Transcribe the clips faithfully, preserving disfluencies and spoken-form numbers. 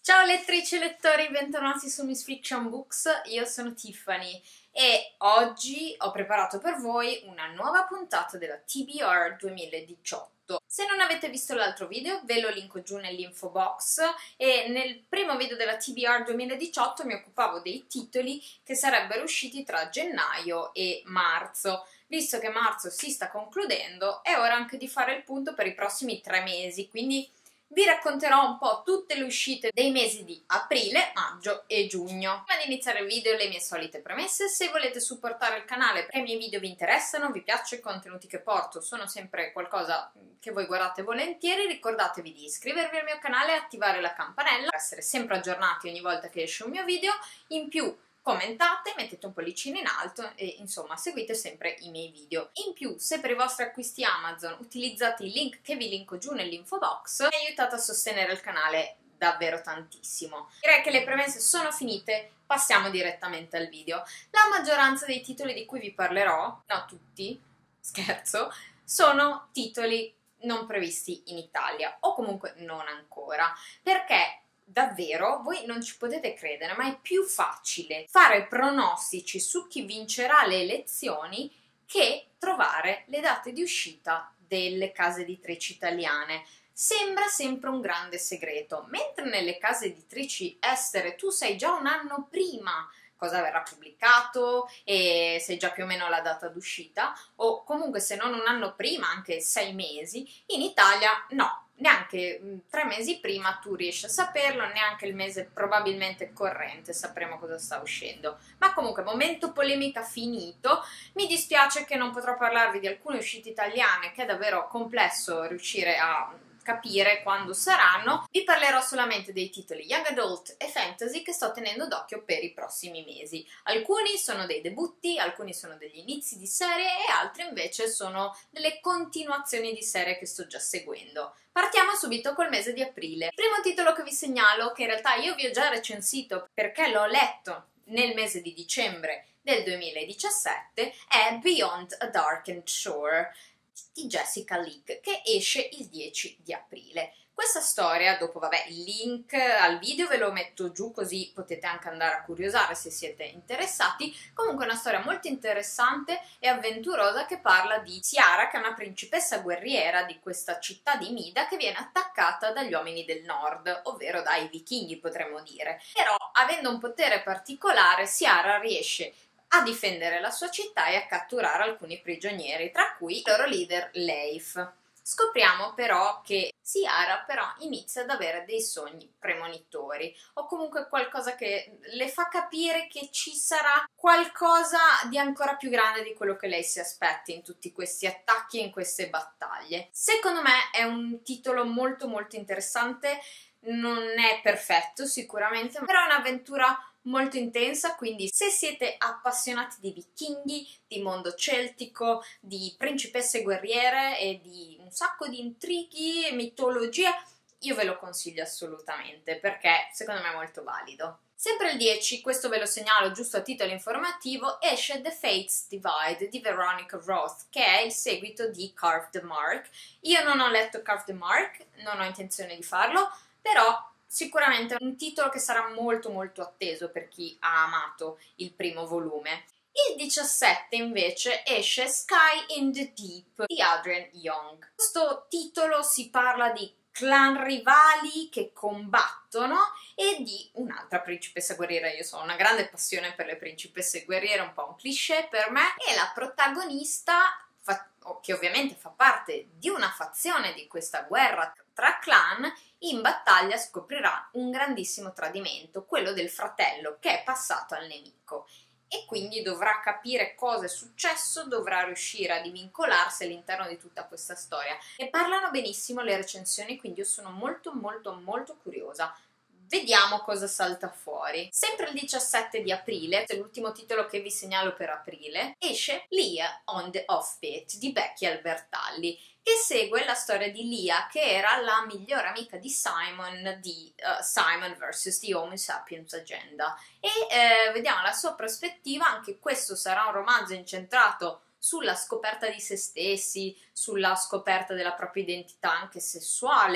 Ciao lettrici e lettori, bentornati su Miss Fiction Books, io sono Tiffany e oggi ho preparato per voi una nuova puntata della T B R duemiladiciotto. Se non avete visto l'altro video ve lo linko giù nell'info box e nel primo video della T B R duemiladiciotto mi occupavo dei titoli che sarebbero usciti tra gennaio e marzo. Visto che marzo si sta concludendo è ora anche di fare il punto per i prossimi tre mesi, quindi vi racconterò un po' tutte le uscite dei mesi di aprile, maggio e giugno. Prima di iniziare il video le mie solite premesse: se volete supportare il canale perché i miei video vi interessano, vi piacciono i contenuti che porto, sono sempre qualcosa che voi guardate volentieri, ricordatevi di iscrivervi al mio canale e attivare la campanella per essere sempre aggiornati ogni volta che esce un mio video. In più commentate, mettete un pollicino in alto e insomma seguite sempre i miei video. In più, se per i vostri acquisti Amazon utilizzate il link che vi linko giù nell'info box, mi aiutate a sostenere il canale davvero tantissimo. Direi che le premesse sono finite, passiamo direttamente al video. La maggioranza dei titoli di cui vi parlerò, no tutti, scherzo, sono titoli non previsti in Italia o comunque non ancora, perché davvero, voi non ci potete credere, ma è più facile fare pronostici su chi vincerà le elezioni che trovare le date di uscita delle case editrici italiane. Sembra sempre un grande segreto, mentre nelle case editrici estere tu sai già un anno prima cosa verrà pubblicato e sai già più o meno la data d'uscita, o comunque se non un anno prima, anche sei mesi, in Italia no. Neanche tre mesi prima tu riesci a saperlo, neanche il mese probabilmente corrente sapremo cosa sta uscendo. Ma comunque, momento polemica finito. Mi dispiace che non potrò parlarvi di alcune uscite italiane, che è davvero complesso riuscire a capire quando saranno. Vi parlerò solamente dei titoli Young Adult e Fantasy che sto tenendo d'occhio per i prossimi mesi. Alcuni sono dei debutti, alcuni sono degli inizi di serie e altri invece sono delle continuazioni di serie che sto già seguendo. Partiamo subito col mese di aprile. Il primo titolo che vi segnalo, che in realtà io vi ho già recensito perché l'ho letto nel mese di dicembre del duemiladiciassette, è Beyond a Darkened Shore di Jessica Leigh, che esce il dieci di aprile. Questa storia, dopo vabbè il link al video ve lo metto giù così potete anche andare a curiosare se siete interessati, comunque è una storia molto interessante e avventurosa che parla di Ciara, che è una principessa guerriera di questa città di Mida che viene attaccata dagli uomini del nord, ovvero dai vichinghi potremmo dire. Però avendo un potere particolare Ciara riesce a difendere la sua città e a catturare alcuni prigionieri, tra cui il loro leader Leif. Scopriamo però che Ciara però inizia ad avere dei sogni premonitori, o comunque qualcosa che le fa capire che ci sarà qualcosa di ancora più grande di quello che lei si aspetta in tutti questi attacchi e in queste battaglie. Secondo me è un titolo molto molto interessante, non è perfetto sicuramente, però è un'avventura molto intensa, quindi se siete appassionati di vichinghi, di mondo celtico, di principesse guerriere e di un sacco di intrighi e mitologia, io ve lo consiglio assolutamente perché secondo me è molto valido. Sempre il dieci, questo ve lo segnalo giusto a titolo informativo, esce The Fates Divide di Veronica Roth, che è il seguito di Carve the Mark. Io non ho letto Carve the Mark, non ho intenzione di farlo, però sicuramente è un titolo che sarà molto molto atteso per chi ha amato il primo volume. Il diciassette invece esce Sky in the Deep di Adrienne Young. Questo titolo si parla di clan rivali che combattono e di un'altra principessa guerriera. Io ho una grande passione per le principesse guerriere, un po' un cliché per me, e la protagonista, che ovviamente fa parte di una fazione di questa guerra tra clan, in battaglia scoprirà un grandissimo tradimento, quello del fratello che è passato al nemico, e quindi dovrà capire cosa è successo, dovrà riuscire a divincolarsi all'interno di tutta questa storia. E parlano benissimo le recensioni, quindi io sono molto molto molto curiosa. Vediamo cosa salta fuori. Sempre il diciassette di aprile, l'ultimo titolo che vi segnalo per aprile, esce Leah on the Offbeat di Becky Albertalli, che segue la storia di Leah, che era la migliore amica di Simon di uh, Simon versus The Homo Sapiens Agenda, e eh, vediamo la sua prospettiva. Anche questo sarà un romanzo incentrato sulla scoperta di se stessi, sulla scoperta della propria identità anche sessuale,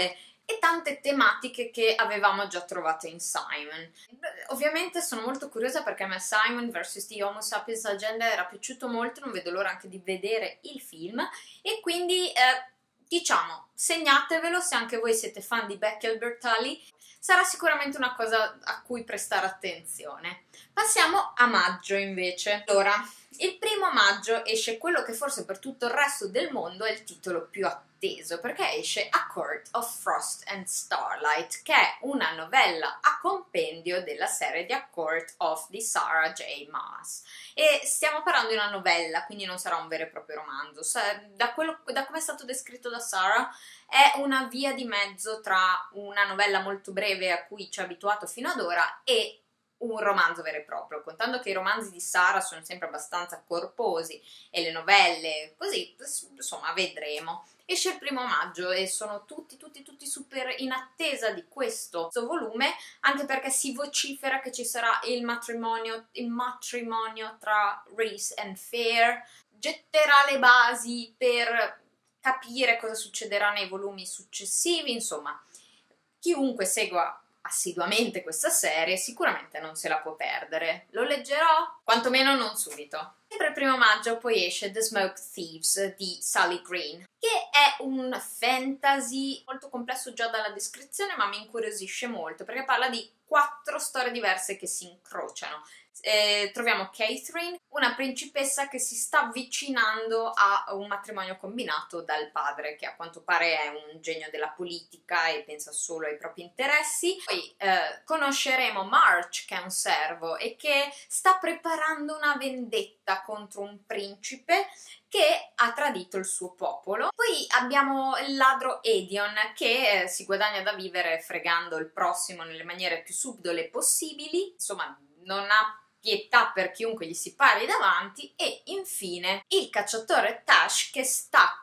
e tante tematiche che avevamo già trovato in Simon. Ovviamente sono molto curiosa perché a me Simon versus the Homo Sapiens Agenda era piaciuto molto, non vedo l'ora anche di vedere il film, e quindi eh, diciamo, segnatevelo se anche voi siete fan di Becky Albertalli, sarà sicuramente una cosa a cui prestare attenzione. Passiamo a maggio invece. Allora, il primo maggio esce quello che forse per tutto il resto del mondo è il titolo più atteso, perché esce A Court of Frost and Starlight, che è una novella a compendio della serie di A Court of di Sarah J. Maas. E stiamo parlando di una novella, quindi non sarà un vero e proprio romanzo. Da, quello, da come è stato descritto da Sarah, è una via di mezzo tra una novella molto breve a cui ci ha abituato fino ad ora e un romanzo vero e proprio, contando che i romanzi di Sarah sono sempre abbastanza corposi e le novelle così, insomma, vedremo. Esce il primo maggio e sono tutti, tutti, tutti super in attesa di questo volume, anche perché si vocifera che ci sarà il matrimonio, il matrimonio tra Reese e Fair, getterà le basi per capire cosa succederà nei volumi successivi, insomma, chiunque segua assiduamente questa serie sicuramente non se la può perdere. Lo leggerò? Quantomeno non subito. Sempre il primo maggio poi esce The Smoke Thieves di Sally Green, che è un fantasy molto complesso già dalla descrizione, ma mi incuriosisce molto perché parla di quattro storie diverse che si incrociano. Eh, troviamo Catherine, una principessa che si sta avvicinando a un matrimonio combinato dal padre, che a quanto pare è un genio della politica e pensa solo ai propri interessi. Poi eh, conosceremo March, che è un servo e che sta preparando una vendetta contro un principe che ha tradito il suo popolo. Poi abbiamo il ladro Edion, che eh, si guadagna da vivere fregando il prossimo nelle maniere più subdole possibili, insomma non ha pietà per chiunque gli si pari davanti. E infine il cacciatore Tash, che sta,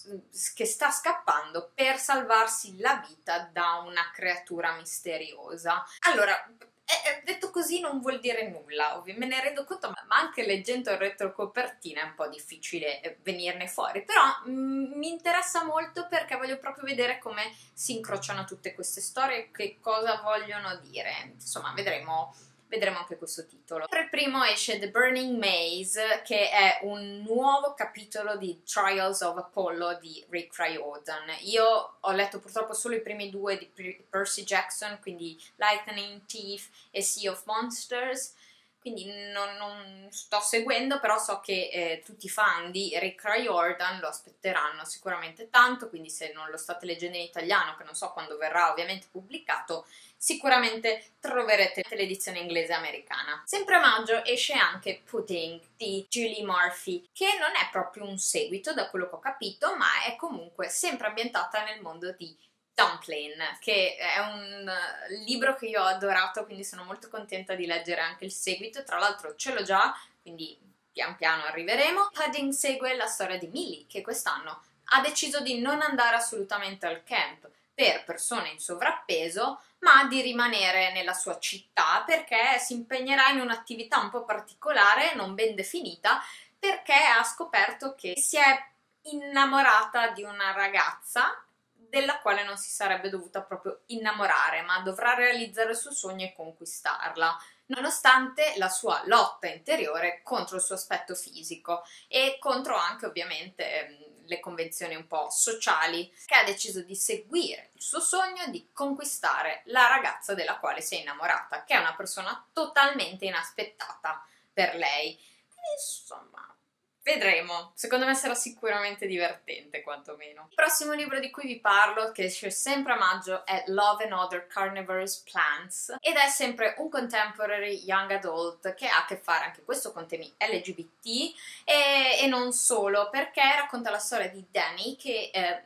che sta scappando per salvarsi la vita da una creatura misteriosa. Allora, eh, detto così non vuol dire nulla, ovviamente me ne rendo conto, ma anche leggendo il retrocopertina è un po' difficile venirne fuori, però mm, mi interessa molto perché voglio proprio vedere come si incrociano tutte queste storie, che cosa vogliono dire, insomma vedremo. Vedremo anche questo titolo. Per il primo esce The Burning Maze, che è un nuovo capitolo di Trials of Apollo di Rick Riordan. Io ho letto purtroppo solo i primi due di Percy Jackson, quindi Lightning Thief e Sea of Monsters, quindi non, non sto seguendo, però so che eh, tutti i fan di Rick Riordan lo aspetteranno sicuramente tanto, quindi se non lo state leggendo in italiano, che non so quando verrà ovviamente pubblicato, sicuramente troverete l'edizione inglese americana. Sempre a maggio esce anche Pudding di Julie Murphy, che non è proprio un seguito da quello che ho capito, ma è comunque sempre ambientata nel mondo di Dumplin', che è un libro che io ho adorato, quindi sono molto contenta di leggere anche il seguito. Tra l'altro ce l'ho già, quindi pian piano arriveremo. Pudding segue la storia di Millie, che quest'anno ha deciso di non andare assolutamente al camp per persone in sovrappeso, ma di rimanere nella sua città perché si impegnerà in un'attività un po' particolare, non ben definita, perché ha scoperto che si è innamorata di una ragazza della quale non si sarebbe dovuta proprio innamorare, ma dovrà realizzare il suo sogno e conquistarla, nonostante la sua lotta interiore contro il suo aspetto fisico e contro anche ovviamente le convenzioni un po' sociali, che ha deciso di seguire il suo sogno di conquistare la ragazza della quale si è innamorata, che è una persona totalmente inaspettata per lei. Quindi, insomma, vedremo, secondo me sarà sicuramente divertente quantomeno. Il prossimo libro di cui vi parlo, che esce sempre a maggio, è Love and Other Carnivorous Plants ed è sempre un contemporary young adult che ha a che fare anche questo con temi L G B T e, e non solo, perché racconta la storia di Danny che eh,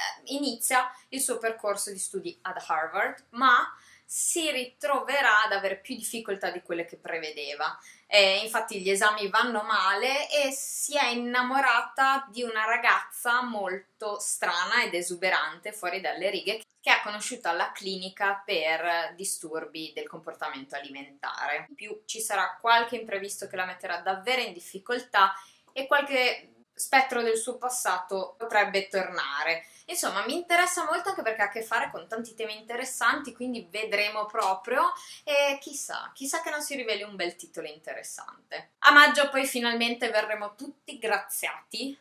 inizia il suo percorso di studi ad Harvard, ma si ritroverà ad avere più difficoltà di quelle che prevedeva. Eh, infatti gli esami vanno male e si è innamorata di una ragazza molto strana ed esuberante, fuori dalle righe, che ha conosciuto alla clinica per disturbi del comportamento alimentare. In più ci sarà qualche imprevisto che la metterà davvero in difficoltà e qualche spettro del suo passato potrebbe tornare. Insomma, mi interessa molto anche perché ha a che fare con tanti temi interessanti, quindi vedremo proprio e chissà, chissà che non si riveli un bel titolo interessante. A maggio poi finalmente verremo tutti graziati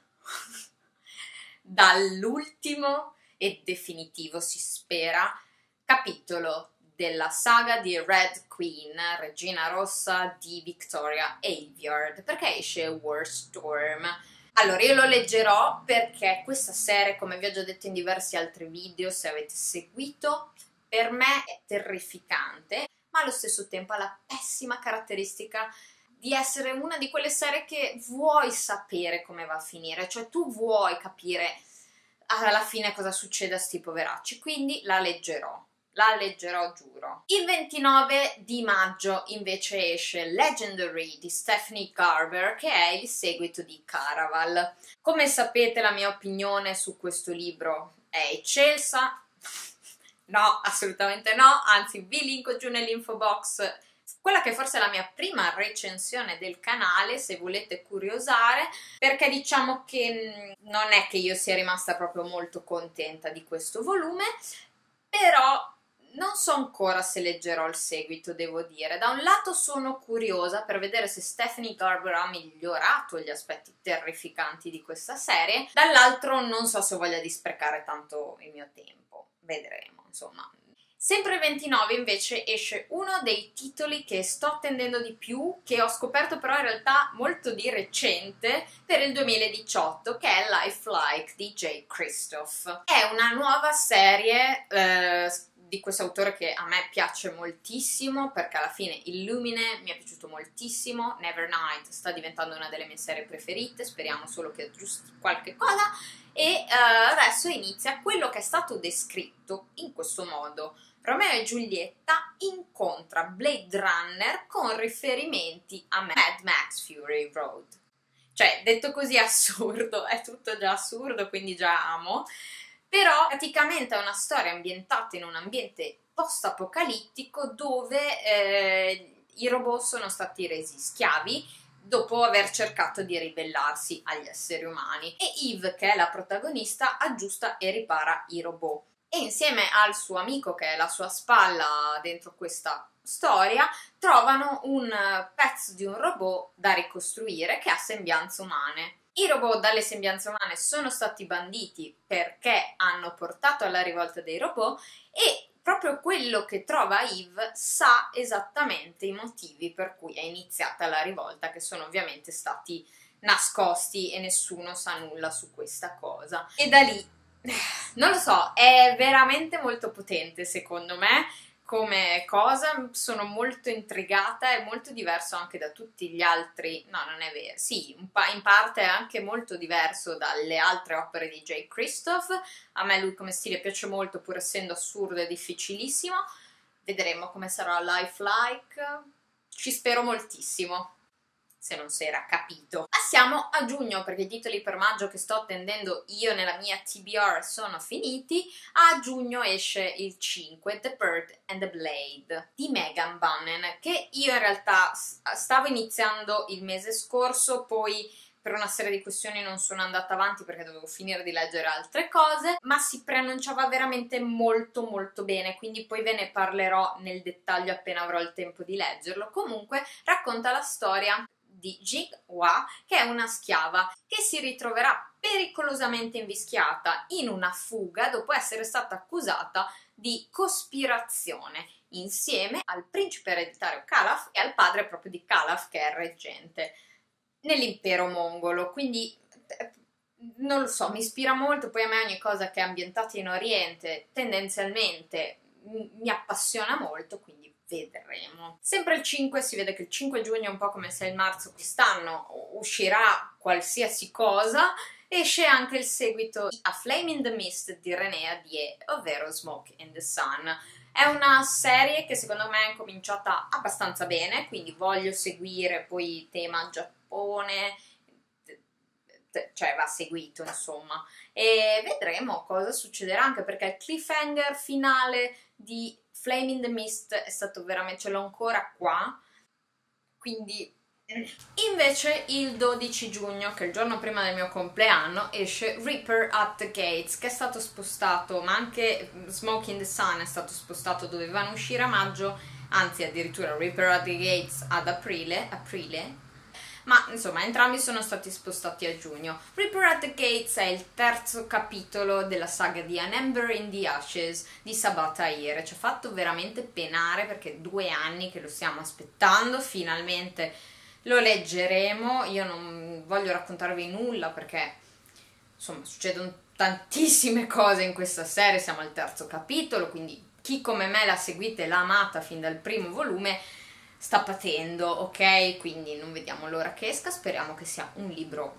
dall'ultimo e definitivo, si spera, capitolo della saga di Red Queen, Regina Rossa di Victoria Aveyard, perché esce War Storm. Allora, io lo leggerò perché questa serie, come vi ho già detto in diversi altri video, se avete seguito, per me è terrificante, ma allo stesso tempo ha la pessima caratteristica di essere una di quelle serie che vuoi sapere come va a finire, cioè tu vuoi capire alla fine cosa succede a sti poveracci, quindi la leggerò. La leggerò, giuro. Il ventinove di maggio invece esce Legendary di Stephanie Garber, che è il seguito di Caraval. Come sapete, la mia opinione su questo libro è eccelsa. No, assolutamente no, anzi vi linko giù nell'info box quella che forse è la mia prima recensione del canale, se volete curiosare, perché diciamo che non è che io sia rimasta proprio molto contenta di questo volume, però non so ancora se leggerò il seguito, devo dire. Da un lato sono curiosa per vedere se Stephanie Garber ha migliorato gli aspetti terrificanti di questa serie, dall'altro non so se ho voglia di sprecare tanto il mio tempo, vedremo, insomma. Sempre il ventinove invece esce uno dei titoli che sto attendendo di più, che ho scoperto però in realtà molto di recente, per il duemiladiciotto, che è Lifelike di Jay Kristoff. È una nuova serie eh, di questo autore che a me piace moltissimo, perché alla fine Illumine mi è piaciuto moltissimo, Nevernight sta diventando una delle mie serie preferite, speriamo solo che aggiusti qualche cosa, e uh, adesso inizia quello che è stato descritto in questo modo. Romeo e Giulietta incontra Blade Runner con riferimenti a Mad Max Fury Road. Cioè, detto così è assurdo, è tutto già assurdo, quindi già amo, però praticamente è una storia ambientata in un ambiente post-apocalittico dove eh, i robot sono stati resi schiavi dopo aver cercato di ribellarsi agli esseri umani, e Eve, che è la protagonista, aggiusta e ripara i robot. E insieme al suo amico, che è la sua spalla dentro questa storia, trovano un pezzo di un robot da ricostruire che ha sembianze umane. I robot dalle sembianze umane sono stati banditi perché hanno portato alla rivolta dei robot, e proprio quello che trova Eve sa esattamente i motivi per cui è iniziata la rivolta, che sono ovviamente stati nascosti e nessuno sa nulla su questa cosa. E da lì, non lo so, è veramente molto potente secondo me come cosa, sono molto intrigata, è molto diverso anche da tutti gli altri, no, non è vero, sì, in parte è anche molto diverso dalle altre opere di Jay Kristoff. A me lui come stile piace molto, pur essendo assurdo e difficilissimo. Vedremo come sarà Lifelike, ci spero moltissimo, se non si era capito. Passiamo a giugno, perché i titoli per maggio che sto attendendo io nella mia T B R sono finiti. A giugno esce il cinque, The Bird and the Blade di Megan Bunnan, che io in realtà stavo iniziando il mese scorso, poi per una serie di questioni non sono andata avanti perché dovevo finire di leggere altre cose, ma si preannunciava veramente molto molto bene, quindi poi ve ne parlerò nel dettaglio appena avrò il tempo di leggerlo. Comunque racconta la storia di Jing Hua, che è una schiava che si ritroverà pericolosamente invischiata in una fuga dopo essere stata accusata di cospirazione insieme al principe ereditario Calaf e al padre proprio di Calaf, che è il reggente nell'impero mongolo. Quindi non lo so, mi ispira molto. Poi a me ogni cosa che è ambientata in Oriente tendenzialmente mi appassiona molto, quindi vedremo. Sempre il cinque, si vede che il cinque giugno è un po' come se il marzo quest'anno uscirà qualsiasi cosa. Esce anche il seguito A Flame in the Mist di René Die, ovvero Smoke in the Sun. È una serie che secondo me è cominciata abbastanza bene, quindi voglio seguire. Poi tema Giappone, cioè va seguito insomma, e vedremo cosa succederà, anche perché il cliffhanger finale di Flame in the Mist è stato veramente, ce l'ho ancora qua, quindi Invece il dodici giugno, che è il giorno prima del mio compleanno, esce Reaper at the Gates, che è stato spostato, ma anche Smoke in the Sun è stato spostato, dovevano uscire a maggio, anzi addirittura Reaper at the Gates ad aprile, aprile, ma insomma entrambi sono stati spostati a giugno. Reaper at the Gates è il terzo capitolo della saga di An Ember in the Ashes di Sabaa Tahir. Ci ha fatto veramente penare perché due anni che lo stiamo aspettando, finalmente lo leggeremo. Io non voglio raccontarvi nulla perché insomma succedono tantissime cose in questa serie, siamo al terzo capitolo, quindi chi come me la seguite e l'ha amata fin dal primo volume sta patendo, ok? Quindi non vediamo l'ora che esca, speriamo che sia un libro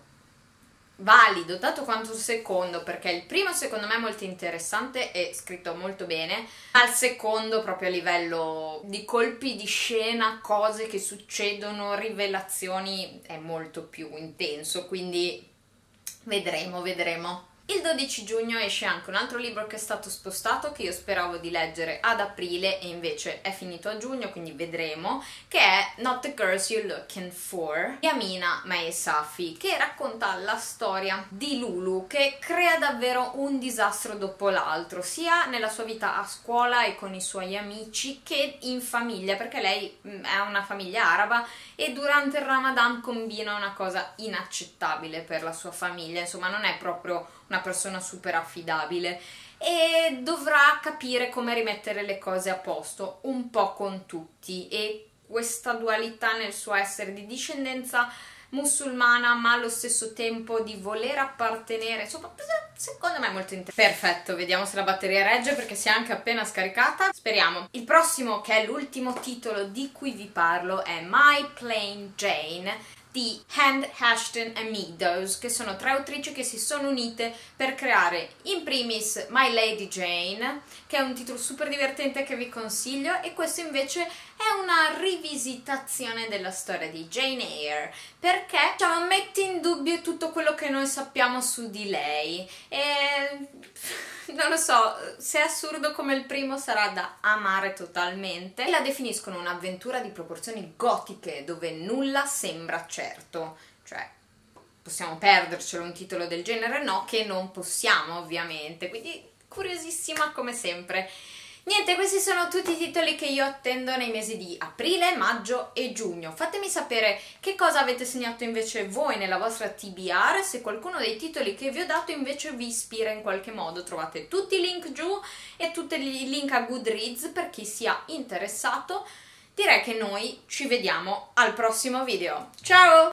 valido, tanto quanto il secondo, perché il primo secondo me è molto interessante e scritto molto bene, ma il secondo proprio a livello di colpi di scena, cose che succedono, rivelazioni, è molto più intenso, quindi vedremo, vedremo. Il dodici giugno esce anche un altro libro che è stato spostato, che io speravo di leggere ad aprile e invece è finito a giugno, quindi vedremo, che è Not the Girls You're Looking For di Amina Maesafi, che racconta la storia di Lulu, che crea davvero un disastro dopo l'altro, sia nella sua vita a scuola e con i suoi amici, che in famiglia, perché lei è una famiglia araba e durante il Ramadan combina una cosa inaccettabile per la sua famiglia, insomma non è proprio una persona super affidabile e dovrà capire come rimettere le cose a posto un po' con tutti, e questa dualità nel suo essere di discendenza musulmana ma allo stesso tempo di voler appartenere, insomma secondo me è molto interessante. Perfetto, vediamo se la batteria regge perché si è anche appena scaricata, speriamo. Il prossimo, che è l'ultimo titolo di cui vi parlo, è My Plain Jane di Hand, Ashton e Meadows, che sono tre autrici che si sono unite per creare in primis My Lady Jane, che è un titolo super divertente che vi consiglio, e questo invece è una rivisitazione della storia di Jane Eyre, perché diciamo, mette in dubbio tutto quello che noi sappiamo su di lei e non lo so, se è assurdo come il primo sarà da amare totalmente. La definiscono un'avventura di proporzioni gotiche dove nulla sembra certo, cioè possiamo perdercelo un titolo del genere? No, che non possiamo ovviamente, quindi curiosissima come sempre. Niente, questi sono tutti i titoli che io attendo nei mesi di aprile, maggio e giugno. Fatemi sapere che cosa avete segnato invece voi nella vostra T B R, se qualcuno dei titoli che vi ho dato invece vi ispira in qualche modo. Trovate tutti i link giù e tutti i link a Goodreads per chi sia interessato. Direi che noi ci vediamo al prossimo video. Ciao!